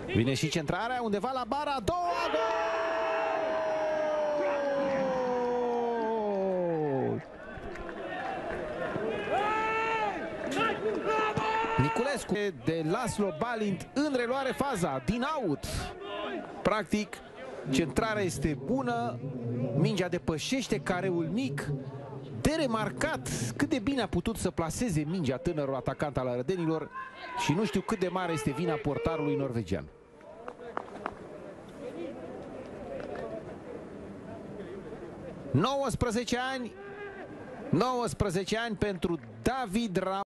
Vine și centrarea undeva la bara a doua. Gol! Niculescu de Laslo Balint în reluare faza din out. Practic, centrarea este bună, mingea depășește careul mic. De remarcat cât de bine a putut să plaseze mingea tânărul atacant al arădenilor și nu știu cât de mare este vina portarului norvegian. ...19 ani pentru David Raum.